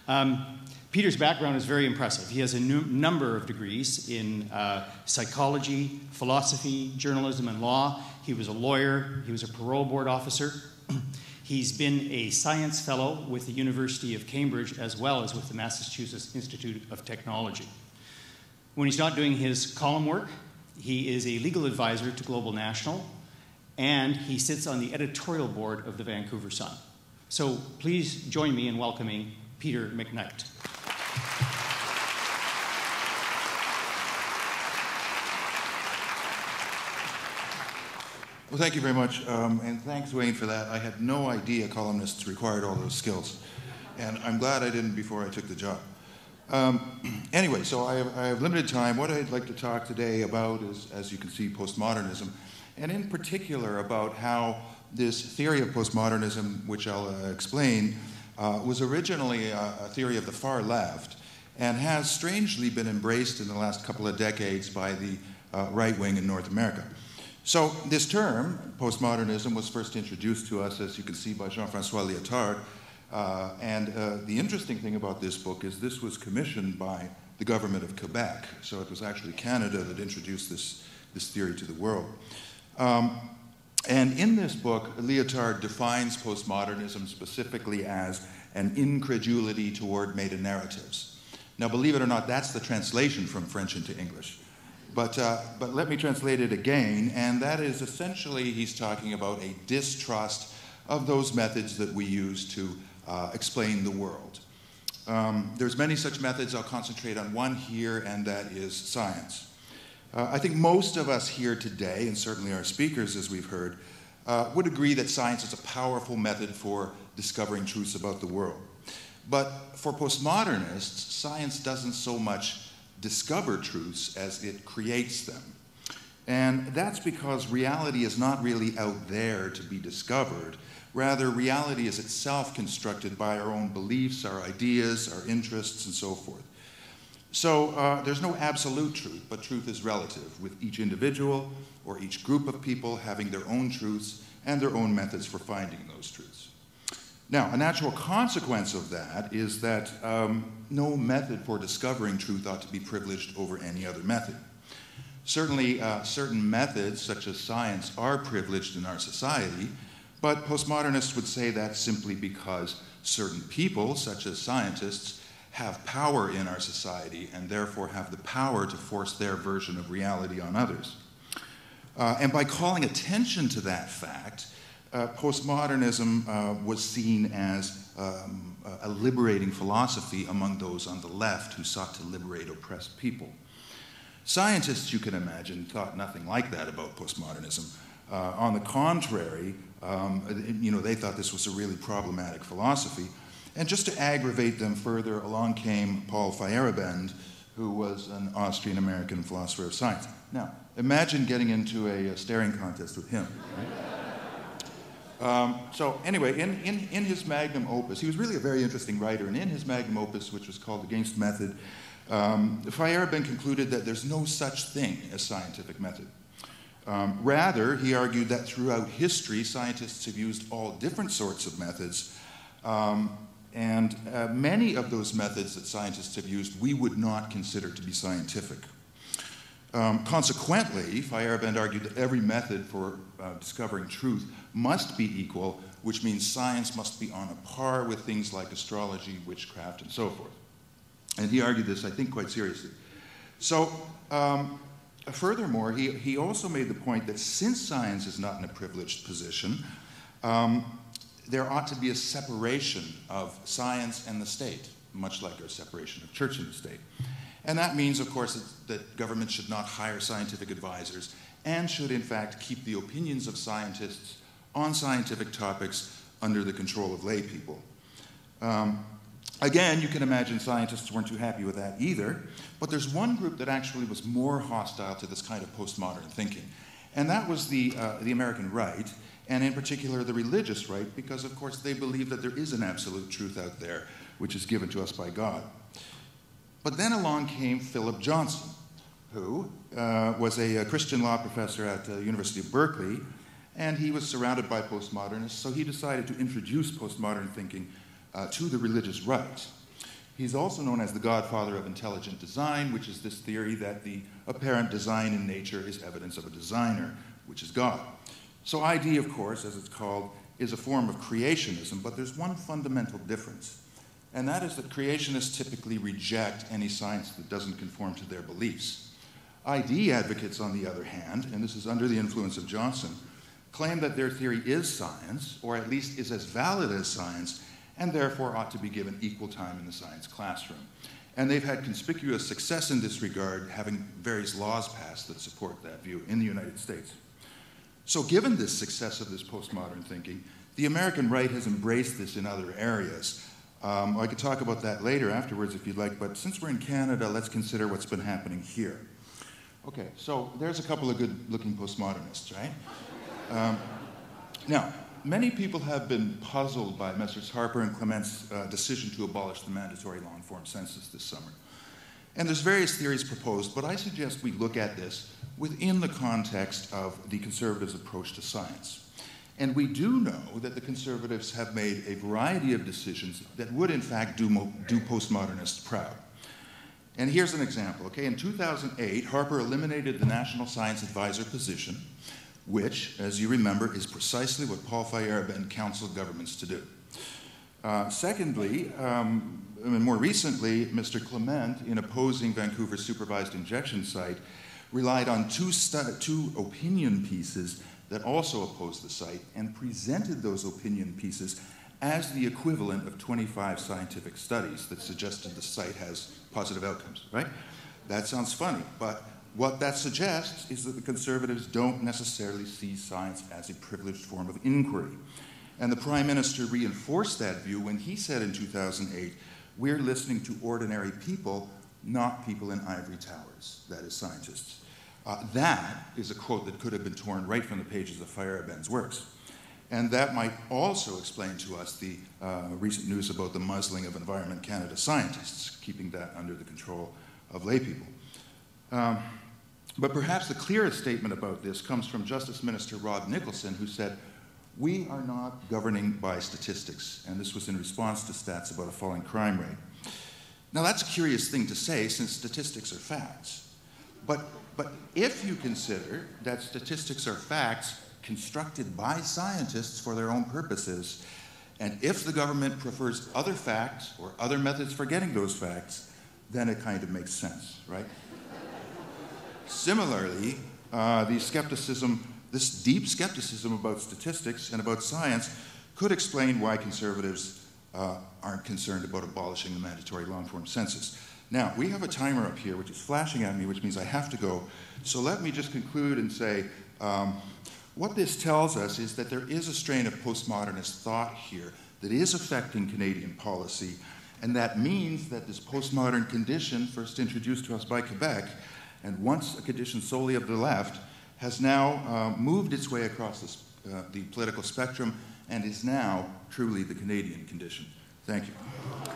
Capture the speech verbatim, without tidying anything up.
Um, Peter's background is very impressive. He has a number of degrees in uh, psychology, philosophy, journalism, and law. He was a lawyer. He was a parole board officer. He's been a science fellow with the University of Cambridge as well as with the Massachusetts Institute of Technology. When he's not doing his column work, he is a legal advisor to Global National, and he sits on the editorial board of the Vancouver Sun. So please join me in welcoming Peter McKnight. Well, thank you very much, um, and thanks, Wayne, for that. I had no idea columnists required all those skills, and I'm glad I didn't before I took the job. Um, anyway, so I have, I have limited time. What I'd like to talk today about is, as you can see, postmodernism, and in particular about how this theory of postmodernism, which I'll uh, explain, uh, was originally a, a theory of the far left and has strangely been embraced in the last couple of decades by the uh, right wing in North America. So this term, postmodernism, was first introduced to us, as you can see, by Jean-François Lyotard. Uh, and uh, the interesting thing about this book is this was commissioned by the government of Quebec. So it was actually Canada that introduced this, this theory to the world. Um, and in this book, Lyotard defines postmodernism specifically as an incredulity toward meta-narratives. Now, believe it or not, that's the translation from French into English. But, uh, but let me translate it again, and that is essentially he's talking about a distrust of those methods that we use to uh, explain the world. Um, there's many such methods. I'll concentrate on one here, and that is science. Uh, I think most of us here today, and certainly our speakers, as we've heard, uh, would agree that science is a powerful method for discovering truths about the world. But for postmodernists, science doesn't so much discover truths as it creates them. And that's because reality is not really out there to be discovered. Rather, reality is itself constructed by our own beliefs, our ideas, our interests, and so forth. So uh, there's no absolute truth, but truth is relative, with each individual or each group of people having their own truths and their own methods for finding those truths. Now, a natural consequence of that is that um, no method for discovering truth ought to be privileged over any other method. Certainly, uh, certain methods, such as science, are privileged in our society, but postmodernists would say that simply because certain people, such as scientists, have power in our society and therefore have the power to force their version of reality on others. Uh, and by calling attention to that fact, Uh, postmodernism uh, was seen as um, a liberating philosophy among those on the left who sought to liberate oppressed people. Scientists, you can imagine, thought nothing like that about postmodernism. Uh, on the contrary, um, you know, they thought this was a really problematic philosophy. And just to aggravate them further, along came Paul Feyerabend, who was an Austrian-American philosopher of science. Now, imagine getting into a, a staring contest with him, right? Um, so anyway, in, in, in his magnum opus, he was really a very interesting writer, and in his magnum opus, which was called Against Method, um, Feyerabend concluded that there's no such thing as scientific method. Um, rather, he argued that throughout history, scientists have used all different sorts of methods, um, and uh, many of those methods that scientists have used we would not consider to be scientific. Um, consequently, Feyerabend argued that every method for uh, discovering truth must be equal, which means science must be on a par with things like astrology, witchcraft, and so forth. And he argued this, I think, quite seriously. So, um, furthermore, he, he also made the point that since science is not in a privileged position, um, there ought to be a separation of science and the state, much like our separation of church and the state. And that means, of course, that, that government should not hire scientific advisors and should, in fact, keep the opinions of scientists on scientific topics under the control of lay people. Um, again, you can imagine scientists weren't too happy with that either, but there's one group that actually was more hostile to this kind of postmodern thinking, and that was the, uh, the American right, and in particular the religious right, because, of course, they believe that there is an absolute truth out there which is given to us by God. But then along came Philip Johnson, who uh, was a, a Christian law professor at the University of Berkeley, and he was surrounded by postmodernists, so he decided to introduce postmodern thinking uh, to the religious right. He's also known as the godfather of intelligent design, which is this theory that the apparent design in nature is evidence of a designer, which is God. So I D, of course, as it's called, is a form of creationism, but there's one fundamental difference, and that is that creationists typically reject any science that doesn't conform to their beliefs. I D advocates, on the other hand, and this is under the influence of Johnson, claim that their theory is science, or at least is as valid as science, and therefore ought to be given equal time in the science classroom. And they've had conspicuous success in this regard, having various laws passed that support that view in the United States. So given this success of this postmodern thinking, the American right has embraced this in other areas. Um, I could talk about that later afterwards if you'd like, but since we're in Canada, let's consider what's been happening here. Okay, so there's a couple of good-looking postmodernists, right? Um, now, many people have been puzzled by Messrs Harper and Clement's uh, decision to abolish the mandatory long-form census this summer. And there's various theories proposed, but I suggest we look at this within the context of the conservatives' approach to science. And we do know that the conservatives have made a variety of decisions that would, in fact, do, mo do postmodernists proud. And here's an example, okay? In two thousand eight, Harper eliminated the National Science Advisor position, which, as you remember, is precisely what Paul Feyerabend counseled governments to do. Uh, secondly, um, and more recently, Mister Clement, in opposing Vancouver's supervised injection site, relied on two, two opinion pieces that also opposed the site and presented those opinion pieces as the equivalent of twenty-five scientific studies that suggested the site has positive outcomes, right? That sounds funny, but what that suggests is that the conservatives don't necessarily see science as a privileged form of inquiry. And the Prime Minister reinforced that view when he said in two thousand eight, we're listening to ordinary people, not people in ivory towers, that is scientists. Uh, that is a quote that could have been torn right from the pages of Feyerabend's works. And that might also explain to us the uh, recent news about the muzzling of Environment Canada scientists, keeping that under the control of laypeople. Um, but perhaps the clearest statement about this comes from Justice Minister Rod Nicholson, who said, we are not governing by statistics, and this was in response to stats about a falling crime rate. Now that's a curious thing to say, since statistics are facts. But, but if you consider that statistics are facts constructed by scientists for their own purposes, and if the government prefers other facts or other methods for getting those facts, then it kind of makes sense, right? Similarly, uh, the skepticism, this deep skepticism about statistics and about science could explain why conservatives uh, aren't concerned about abolishing the mandatory long-form census. Now, we have a timer up here which is flashing at me, which means I have to go. So let me just conclude and say, um, what this tells us is that there is a strain of postmodernist thought here that is affecting Canadian policy, and that means that this postmodern condition, first introduced to us by Quebec, and once a condition solely of the left, has now uh, moved its way across this, uh, the political spectrum and is now truly the Canadian condition. Thank you.